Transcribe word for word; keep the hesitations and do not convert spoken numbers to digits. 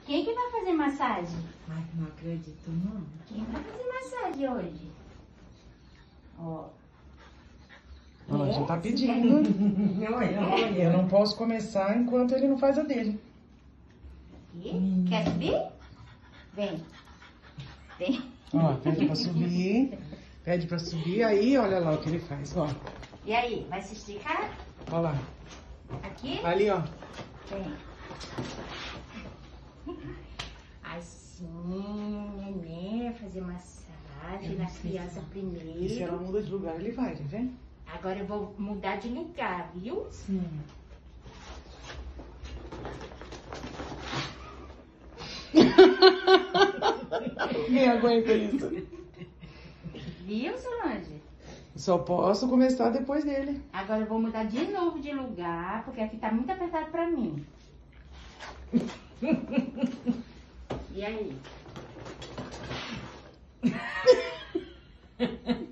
Quem que vai fazer massagem? Ai, não acredito, não. Quem vai fazer massagem hoje? Ó. Ela já É? tá pedindo. Olha, olha. Eu não posso começar enquanto ele não faz a dele. Aqui? Quer subir? Vem. Vem. Ó, pede pra subir. Pede pra subir, aí olha lá o que ele faz, ó. E aí, vai se esticar? Ó lá. Aqui? Ali, ó. Vem. Assim, né? Fazer massagem na criança E se primeiro. ela muda de lugar, ele vai, tá vendo? Agora eu vou mudar de lugar, viu? Sim. Quem aguenta isso? Viu, Solange? Só posso começar depois dele. Agora eu vou mudar de novo de lugar, porque aqui tá muito apertado pra mim. E aí?